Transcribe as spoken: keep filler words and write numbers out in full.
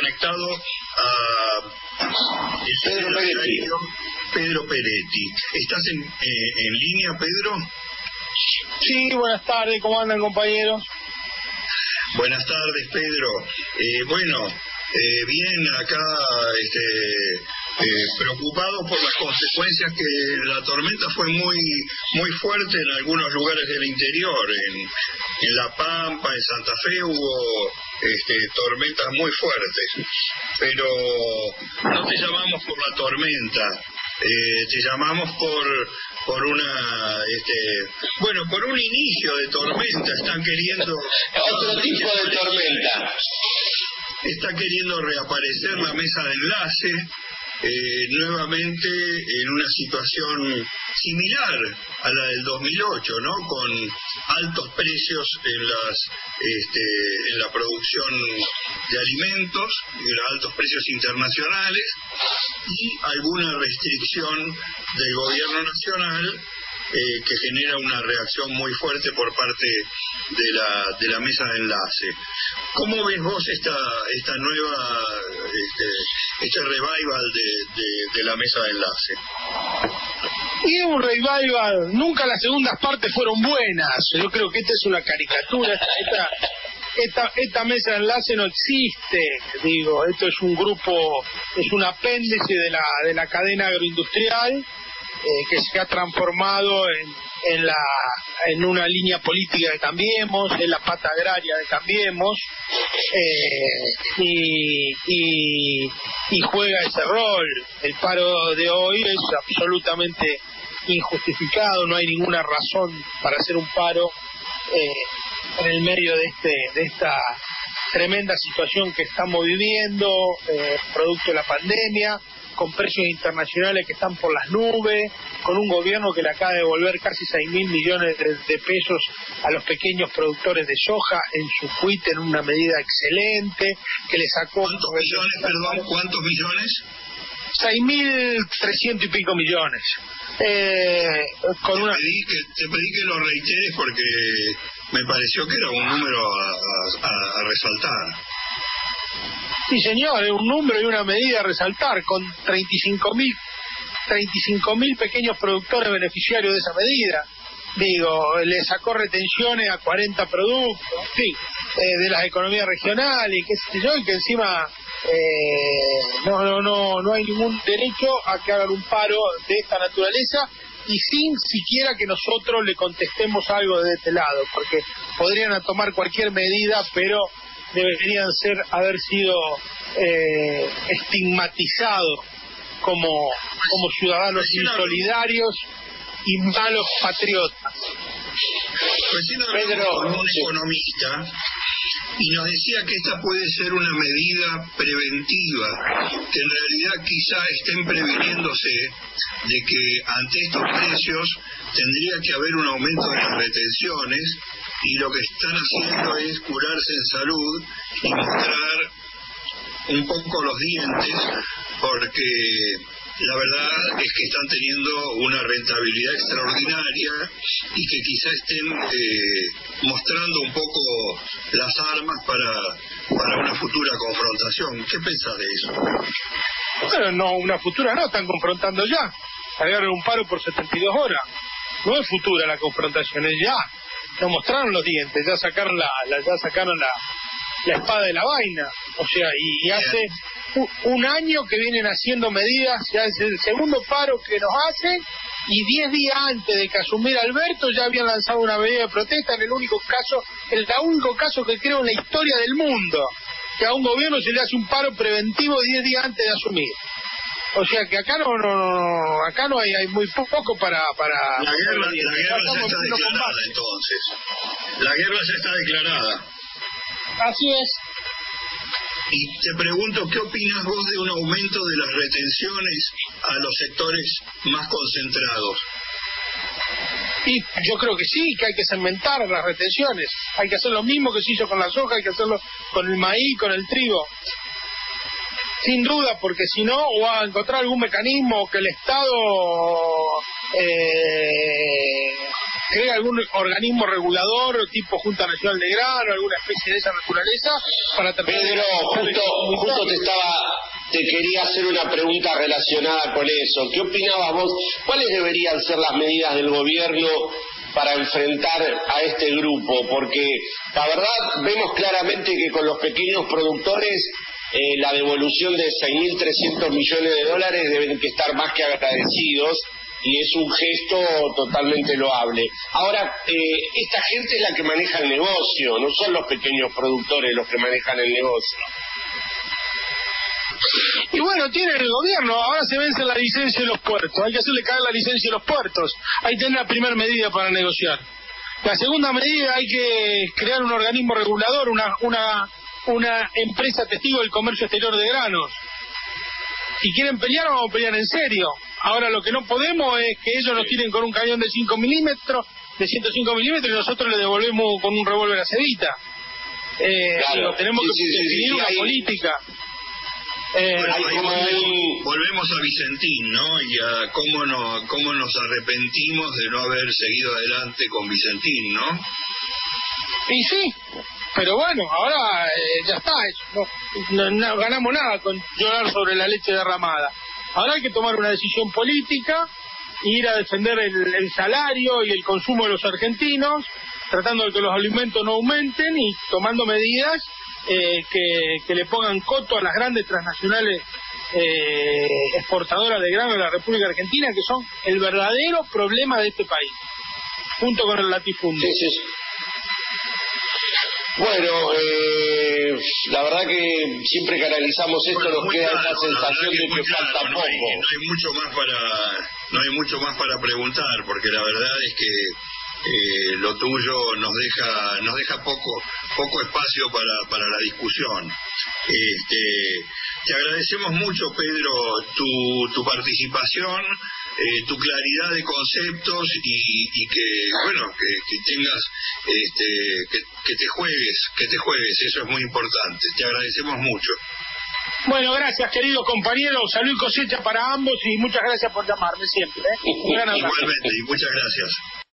conectado a el Pedro Peretti. Pedro Peretti. ¿Estás en, eh, en línea, Pedro? Sí, buenas tardes, ¿cómo andan, compañeros? Buenas tardes, Pedro. Eh, bueno, eh, bien acá, este, eh, preocupado por las consecuencias que la tormenta fue muy muy fuerte en algunos lugares del interior. En, en La Pampa, en Santa Fe hubo este, tormentas muy fuertes. Pero no te llamamos por la tormenta. Eh, te llamamos por por una este bueno por un inicio de tormenta. Están queriendo otro tipo de tormenta. Está queriendo reaparecer la mesa de enlace eh, nuevamente en una situación similar a la del dos mil ocho, ¿no? Con altos precios en las este, en la producción de alimentos, y altos precios internacionales y alguna restricción del gobierno nacional eh, que genera una reacción muy fuerte por parte de la de la mesa de enlace. ¿Cómo ves vos esta esta nueva este, este revival de, de, de la mesa de enlace? Y un revival, nunca las segundas partes fueron buenas. Yo creo que esta es una caricatura, esta esta, esta mesa de enlace no existe, digo, esto es un grupo, es un apéndice de la de la cadena agroindustrial eh, que se ha transformado en en la en una línea política de Cambiemos, en la pata agraria de Cambiemos, eh, y, y y juega ese rol. El paro de hoy es absolutamente injustificado, no hay ninguna razón para hacer un paro eh, en el medio de este de esta tremenda situación que estamos viviendo, eh, producto de la pandemia, con precios internacionales que están por las nubes, con un gobierno que le acaba de devolver casi seis mil millones de, de pesos a los pequeños productores de soja en su quit en una medida excelente, que le sacó... ¿Cuántos millones, perdón, cuántos millones? seis mil trescientos y pico millones. Eh, con te, una... pedí que, te pedí que lo reiteres porque me pareció que era un número a, a, a resaltar. Sí, señor, es un número y una medida a resaltar, con treinta y cinco mil pequeños productores beneficiarios de esa medida. Digo, le sacó retenciones a cuarenta productos, en fin, eh, de las economías regionales, y qué sé yo, y que encima eh, no, no, no, no hay ningún derecho a que hagan un paro de esta naturaleza, y sin siquiera que nosotros le contestemos algo de este lado, porque podrían tomar cualquier medida, pero deberían ser haber sido eh, estigmatizados como como ciudadanos insolidarios y malos patriotas. Recién hablamos con un economista y nos decía que esta puede ser una medida preventiva, que en realidad quizá estén previniéndose de que ante estos precios tendría que haber un aumento de las retenciones, y lo que están haciendo es curarse en salud y mostrar un poco los dientes, porque la verdad es que están teniendo una rentabilidad extraordinaria y que quizá estén eh, mostrando un poco las armas para, para una futura confrontación. ¿Qué pensás de eso? Bueno, no, una futura no, están confrontando ya. Agarran un paro por setenta y dos horas. No es futura la confrontación, es ya. No mostraron los dientes, ya sacaron la, la ya sacaron la, la espada de la vaina. O sea, y, y hace un, un año que vienen haciendo medidas, ya es el segundo paro que nos hacen, y diez días antes de que asumiera Alberto ya habían lanzado una medida de protesta en el único caso, el único caso que creo en la historia del mundo, que a un gobierno se le hace un paro preventivo diez días antes de asumir. O sea que acá no, no acá no hay, hay muy poco para para la guerra, la guerra ya está declarada entonces. La guerra ya está declarada. Así es. Y te pregunto, ¿qué opinas vos de un aumento de las retenciones a los sectores más concentrados? Y yo creo que sí, que hay que segmentar las retenciones. Hay que hacer lo mismo que se hizo con la soja, hay que hacerlo con el maíz, con el trigo. Sin duda, porque si no, o a encontrar algún mecanismo que el Estado eh, cree algún algún organismo regulador, tipo Junta Nacional de Grano, alguna especie de esa naturaleza, para tratar de... Pedro, justo, justo te estaba, te quería hacer una pregunta relacionada con eso. ¿Qué opinabas vos? ¿Cuáles deberían ser las medidas del gobierno para enfrentar a este grupo? Porque la verdad vemos claramente que con los pequeños productores eh, la devolución de seis mil trescientos millones de dólares deben que estar más que agradecidos, y es un gesto totalmente loable. Ahora, eh, esta gente es la que maneja el negocio, no son los pequeños productores los que manejan el negocio. Y bueno, tiene el gobierno, ahora se vence la licencia de los puertos, hay que hacerle caer la licencia de los puertos, ahí tiene la primera medida para negociar. La segunda medida, hay que crear un organismo regulador, una una una empresa testigo del comercio exterior de granos. Si quieren pelear, vamos a pelear en serio. Ahora lo que no podemos es que ellos nos tiren con un cañón de cinco milímetros, de ciento cinco milímetros, y nosotros le devolvemos con un revólver a Cevita. Eh, claro. Tenemos sí, que sí, definir sí, sí, una hay... política. Eh, bueno, ahí como volvemos, un... volvemos a Vicentín, ¿no? Y a cómo, no, cómo nos arrepentimos de no haber seguido adelante con Vicentín, ¿no? Y sí, pero bueno, ahora eh, ya está, no, no, no ganamos nada con llorar sobre la leche derramada. Ahora hay que tomar una decisión política, ir a defender el, el salario y el consumo de los argentinos, tratando de que los alimentos no aumenten y tomando medidas eh, que, que le pongan coto a las grandes transnacionales eh, exportadoras de grano de la República Argentina, que son el verdadero problema de este país, junto con el latifundio. Sí, sí. Bueno, eh, la verdad que siempre que analizamos esto bueno, nos queda claro, esa sensación de que claro, falta no poco. hay, no hay mucho más para no hay mucho más para preguntar, porque la verdad es que eh, lo tuyo nos deja nos deja poco poco espacio para para la discusión. Este, te agradecemos mucho, Pedro, tu tu participación, eh, tu claridad de conceptos y, y que bueno que, que tengas este que, que te juegues que te juegues eso es muy importante. Te agradecemos mucho. Bueno, gracias, queridos compañeros. Salud y cosecha para ambos y muchas gracias por llamarme siempre, ¿eh? Un gran abrazo. Igualmente, y muchas gracias.